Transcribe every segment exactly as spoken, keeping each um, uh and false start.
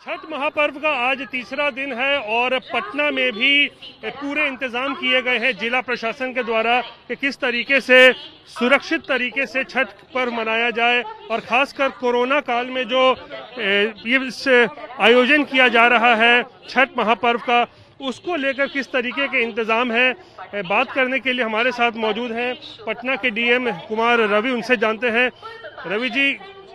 छठ महापर्व का आज तीसरा दिन है और पटना में भी पूरे इंतजाम किए गए हैं जिला प्रशासन के द्वारा कि किस तरीके से सुरक्षित तरीके से छठ पर्व मनाया जाए और खासकर कोरोना काल में जो ये आयोजन किया जा रहा है छठ महापर्व का, उसको लेकर किस तरीके के इंतजाम है। बात करने के लिए हमारे साथ मौजूद हैं पटना के डीएम कुमार रवि, उनसे जानते हैं। रवि जी,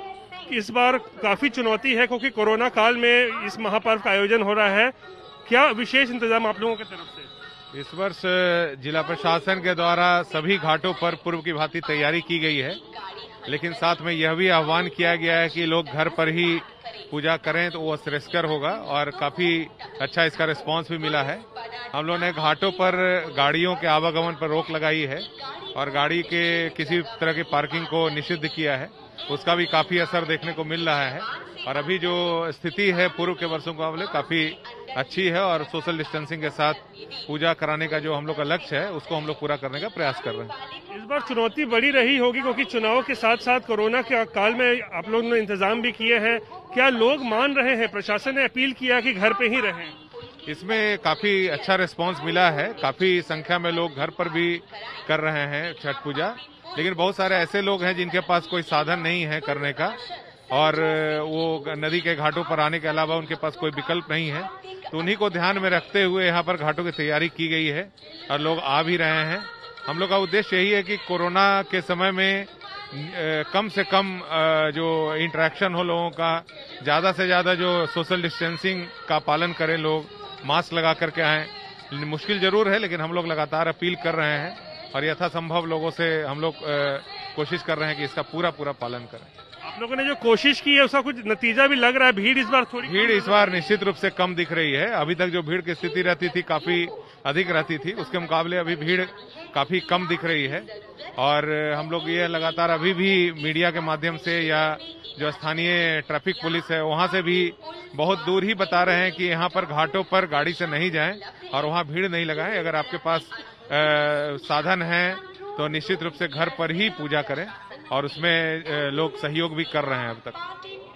इस बार काफी चुनौती है क्योंकि कोरोना काल में इस महापर्व का आयोजन हो रहा है, क्या विशेष इंतजाम आप लोगों की तरफ से? इस वर्ष जिला प्रशासन के द्वारा सभी घाटों पर पूर्व की भांति तैयारी की गई है, लेकिन साथ में यह भी आह्वान किया गया है कि लोग घर पर ही पूजा करें तो वो श्रेष्ठकर होगा और काफी अच्छा इसका रिस्पांस भी मिला है। हम लोगों ने घाटों पर गाड़ियों के आवागमन पर रोक लगाई है और गाड़ी के किसी तरह की पार्किंग को निषिद्ध किया है, उसका भी काफी असर देखने को मिल रहा है। और अभी जो स्थिति है पूर्व के वर्षों के मुकाबले काफी अच्छी है और सोशल डिस्टेंसिंग के साथ पूजा कराने का जो हम लोग का लक्ष्य है उसको हम लोग पूरा करने का प्रयास कर रहे हैं। इस बार चुनौती बड़ी रही होगी क्योंकि चुनाव के साथ साथ कोरोना के काल में आप लोगों ने इंतजाम भी किए हैं, क्या लोग मान रहे हैं? प्रशासन ने अपील किया कि घर पे ही रहें। इसमें काफी अच्छा रिस्पांस मिला है, काफी संख्या में लोग घर पर भी कर रहे हैं छठ पूजा, लेकिन बहुत सारे ऐसे लोग हैं जिनके पास कोई साधन नहीं है करने का और वो नदी के घाटों पर आने के अलावा उनके पास कोई विकल्प नहीं है, तो उन्हीं को ध्यान में रखते हुए यहाँ पर घाटों की तैयारी की गई है और लोग आ भी रहे हैं। हम लोग का उद्देश्य यही है कि कोरोना के समय में कम से कम जो इंटरेक्शन हो लोगों का, ज्यादा से ज्यादा जो सोशल डिस्टेंसिंग का पालन करें, लोग मास्क लगा करके आए। मुश्किल जरूर है लेकिन हम लोग लगातार अपील कर रहे हैं और यथासंभव लोगों से हम लोग कोशिश कर रहे हैं कि इसका पूरा पूरा पालन करें। आप लोगों ने जो कोशिश की है उसका कुछ नतीजा भी लग रहा है? भीड़ इस बार थोड़ी भीड़ इस बार निश्चित रूप से कम दिख रही है। अभी तक जो भीड़ की स्थिति रहती थी काफी अधिक रहती थी, उसके मुकाबले अभी भीड़ काफी कम दिख रही है और हम लोग ये लगातार अभी भी मीडिया के माध्यम से या जो स्थानीय ट्रैफिक पुलिस है वहां से भी बहुत दूर ही बता रहे हैं कि यहाँ पर घाटों पर गाड़ी से नहीं जाएं और वहां भीड़ नहीं लगाएं। अगर आपके पास आ, साधन है तो निश्चित रूप से घर पर ही पूजा करें और उसमें लोग सहयोग भी कर रहे हैं अब तक।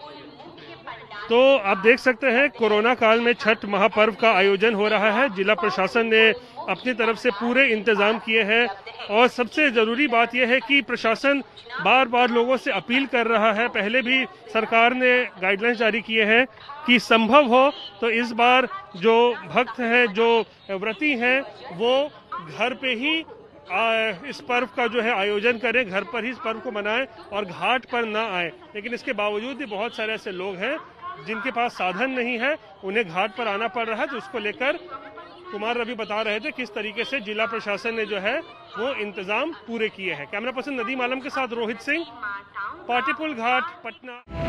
तो आप देख सकते हैं कोरोना काल में छठ महापर्व का आयोजन हो रहा है। जिला प्रशासन ने अपनी तरफ से पूरे इंतजाम किए हैं और सबसे जरूरी बात यह है कि प्रशासन बार बार लोगों से अपील कर रहा है। पहले भी सरकार ने गाइडलाइंस जारी किए हैं कि संभव हो तो इस बार जो भक्त हैं, जो व्रती हैं, वो घर पे ही इस पर्व का जो है आयोजन करें, घर पर ही इस पर्व को मनाएं और घाट पर ना आए। लेकिन इसके बावजूद भी बहुत सारे ऐसे लोग हैं जिनके पास साधन नहीं है, उन्हें घाट पर आना पड़ रहा है। तो उसको लेकर कुमार रवि बता रहे थे किस तरीके से जिला प्रशासन ने जो है वो इंतजाम पूरे किए हैं। कैमरा पर्सन नदीम आलम के साथ रोहित सिंह, पाटीपुल घाट, पटना।